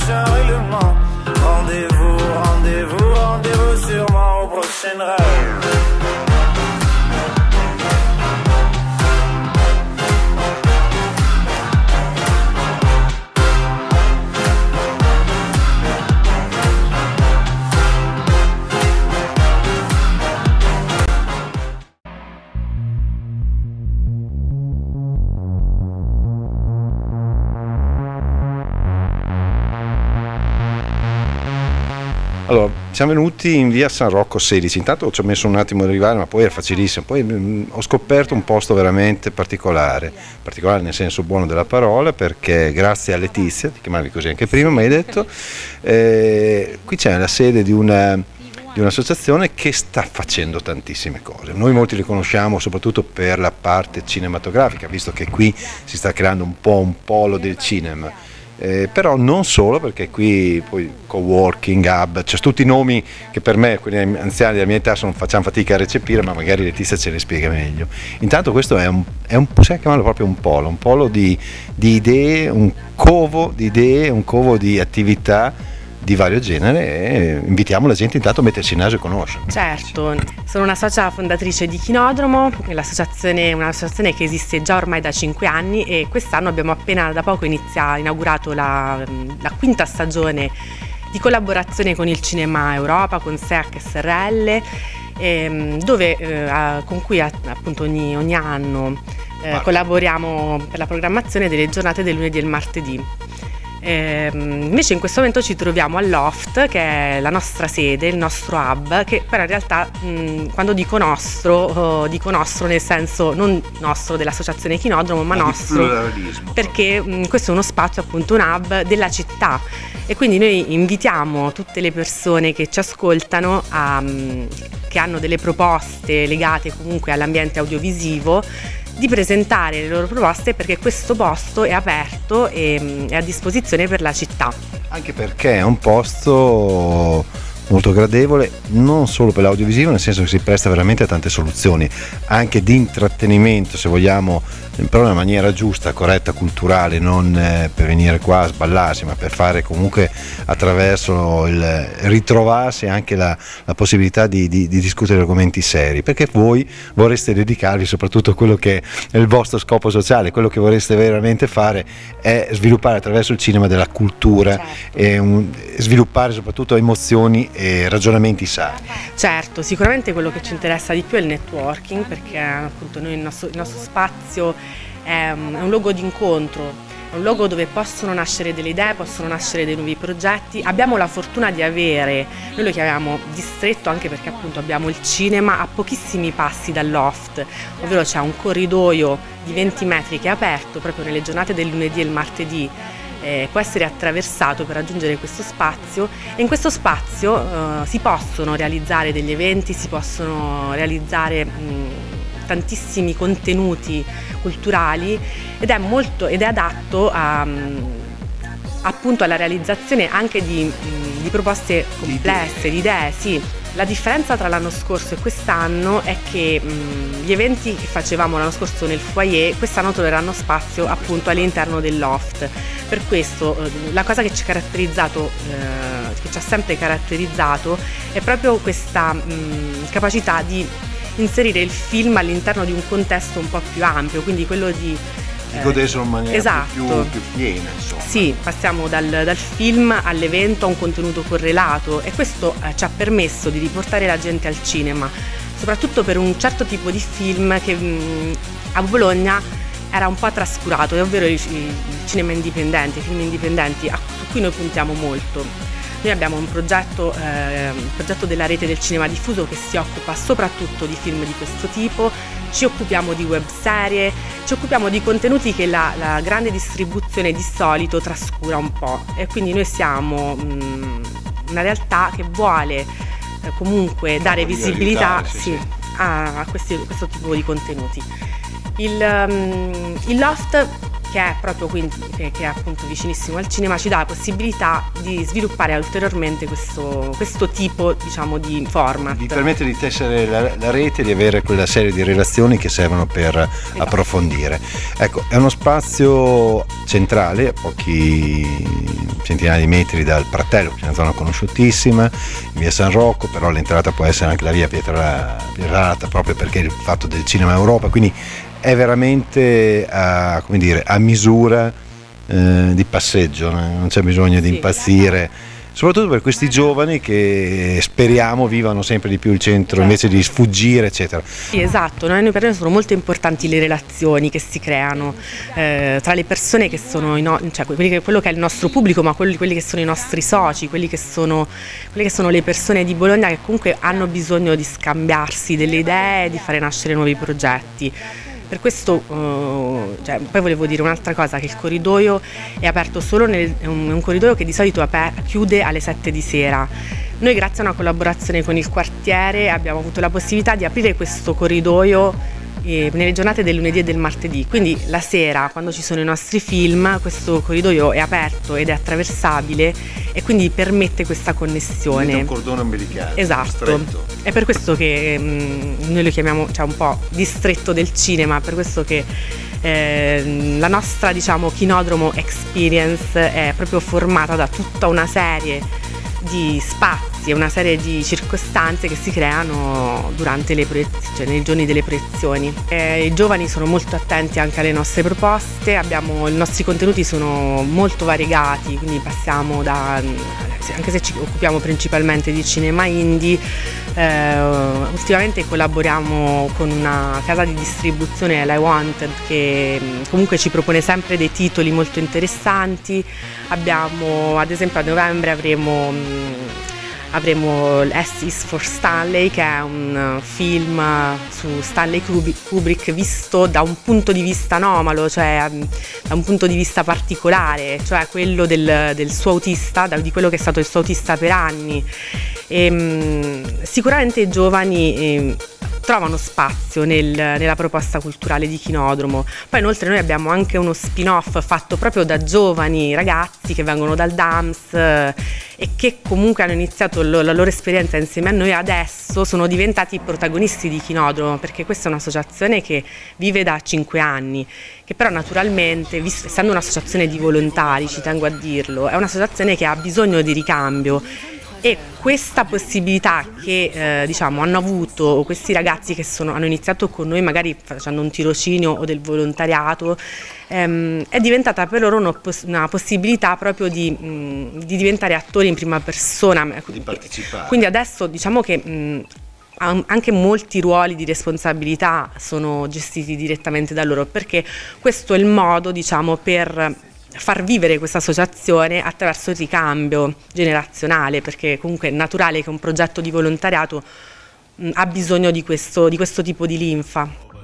prochain règlement. Rendez-vous, rendez-vous, rendez-vous sûrement au prochain rêve. Allora, siamo venuti in via San Rocco 16, intanto ci ho messo un attimo ad arrivare, ma poi era facilissimo, poi ho scoperto un posto veramente particolare nel senso buono della parola, perché grazie a Letizia, ti chiamavi così anche prima, mi hai detto, qui c'è la sede di un'associazione che sta facendo tantissime cose. Noi molti li conosciamo soprattutto per la parte cinematografica, visto che qui si sta creando un po' un polo del cinema. Però non solo, perché qui poi coworking, hub, c'è tutti i nomi che per me, quelli anziani della mia età, facciamo fatica a recepire, ma magari Letizia ce le spiega meglio. Intanto questo possiamo chiamarlo proprio un polo di idee, un covo di idee, un covo di attività di vario genere, e invitiamo la gente intanto a mettersi in naso e conoscere. Certo, sono una socia fondatrice di Chinodromo, un'associazione che esiste già ormai da 5 anni, e quest'anno abbiamo appena da poco inaugurato la quinta stagione di collaborazione con il Cinema Europa, con SEAC SRL, con cui appunto ogni anno collaboriamo per la programmazione delle giornate del lunedì e il martedì. Invece in questo momento ci troviamo al Loft, che è la nostra sede, il nostro hub, che però in realtà quando dico nostro nel senso non nostro dell'associazione Chinodromo, ma nostro perché questo è uno spazio, appunto un hub della città, e quindi noi invitiamo tutte le persone che ci ascoltano che hanno delle proposte legate comunque all'ambiente audiovisivo, di presentare le loro proposte, perché questo posto è aperto e è a disposizione per la città. Anche perché è un posto molto gradevole, non solo per l'audiovisivo, nel senso che si presta veramente a tante soluzioni, anche di intrattenimento, se vogliamo, però in una maniera giusta, corretta, culturale, non per venire qua a sballarsi, ma per fare comunque attraverso il ritrovarsi anche la possibilità di discutere argomenti seri, perché voi vorreste dedicarvi soprattutto a quello che è il vostro scopo sociale, quello che vorreste veramente fare è sviluppare attraverso il cinema della cultura, certo, e sviluppare soprattutto emozioni e ragionamenti sani. Certo, sicuramente quello che ci interessa di più è il networking, perché appunto noi il nostro spazio è un luogo di incontro, è un luogo dove possono nascere delle idee, possono nascere dei nuovi progetti. Abbiamo la fortuna di avere, noi lo chiamiamo distretto anche perché appunto abbiamo il cinema a pochissimi passi dal Loft, ovvero c'è un corridoio di 20 metri che è aperto proprio nelle giornate del lunedì e il martedì. Può essere attraversato per raggiungere questo spazio, e in questo spazio si possono realizzare degli eventi, si possono realizzare tantissimi contenuti culturali, ed è adatto appunto alla realizzazione anche di proposte complesse, di idee, sì. La differenza tra l'anno scorso e quest'anno è che gli eventi che facevamo l'anno scorso nel foyer, quest'anno troveranno spazio appunto all'interno del Loft. Per questo la cosa che ci ha sempre caratterizzato è proprio questa capacità di inserire il film all'interno di un contesto un po' più ampio, quindi quello di goderselo in maniera esatto, più piena, insomma. Sì, passiamo dal film all'evento a un contenuto correlato, e questo ci ha permesso di riportare la gente al cinema, soprattutto per un certo tipo di film che a Bologna era un po' trascurato, ovvero i cinema indipendenti, i film indipendenti su cui noi puntiamo molto. Noi abbiamo un progetto della rete del cinema diffuso che si occupa soprattutto di film di questo tipo, ci occupiamo di web serie, ci occupiamo di contenuti che la grande distribuzione di solito trascura un po', e quindi noi siamo una realtà che vuole comunque dare visibilità a questo tipo di contenuti. Il Loft che è proprio quindi, che è appunto vicinissimo al cinema, ci dà la possibilità di sviluppare ulteriormente questo tipo, diciamo, di format. Vi permette di tessere la rete, di avere quella serie di relazioni che servono per approfondire. Ecco, è uno spazio centrale, a pochi centinaia di metri dal Pratello, che è una zona conosciutissima, in via San Rocco, però l'entrata può essere anche la via Pietralata, proprio perché il fatto del Cinema Europa, quindi è veramente a misura di passeggio, non c'è bisogno di impazzire, soprattutto per questi giovani che speriamo vivano sempre di più il centro invece di sfuggire, eccetera. Sì, esatto, per noi sono molto importanti le relazioni che si creano tra le persone che sono quello che è il nostro pubblico, ma quelli che sono i nostri soci, quelle che sono le persone di Bologna che comunque hanno bisogno di scambiarsi delle idee e di fare nascere nuovi progetti. Per questo poi volevo dire un'altra cosa, che il corridoio è aperto solo è un corridoio che di solito chiude alle 7 di sera. Noi, grazie a una collaborazione con il quartiere, abbiamo avuto la possibilità di aprire questo corridoio nelle giornate del lunedì e del martedì, quindi la sera, quando ci sono i nostri film, questo corridoio è aperto ed è attraversabile e quindi permette questa connessione. È un cordone ombelicale. Esatto, stretto. È per questo che noi lo chiamiamo un po' distretto del cinema, per questo che la nostra, diciamo, Chinodromo Experience è proprio formata da tutta una serie di spazi e una serie di circostanze che si creano durante le proiezioni, nei giorni delle proiezioni. I giovani sono molto attenti anche alle nostre proposte, i nostri contenuti sono molto variegati, quindi passiamo anche se ci occupiamo principalmente di cinema indie, ultimamente collaboriamo con una casa di distribuzione, l'I Wanted, che comunque ci propone sempre dei titoli molto interessanti. Ad esempio a novembre avremo S is for Stanley, che è un film su Stanley Kubrick visto da un punto di vista anomalo, cioè da un punto di vista particolare, cioè quello del suo autista, di quello che è stato il suo autista per anni. Sicuramente i giovani trovano spazio nella proposta culturale di Chinodromo. Poi inoltre noi abbiamo anche uno spin-off fatto proprio da giovani ragazzi che vengono dal DAMS e che comunque hanno iniziato la loro esperienza insieme a noi, adesso sono diventati protagonisti di Chinodromo, perché questa è un'associazione che vive da 5 anni, che però naturalmente, essendo un'associazione di volontari, ci tengo a dirlo, è un'associazione che ha bisogno di ricambio. E questa possibilità che hanno avuto questi ragazzi che hanno iniziato con noi magari facendo un tirocinio o del volontariato, è diventata per loro una possibilità proprio di diventare attori in prima persona, di partecipare. Quindi adesso diciamo che anche molti ruoli di responsabilità sono gestiti direttamente da loro, perché questo è il modo, diciamo, per far vivere questa associazione attraverso il ricambio generazionale, perché comunque è naturale che un progetto di volontariato ha bisogno di questo tipo di linfa.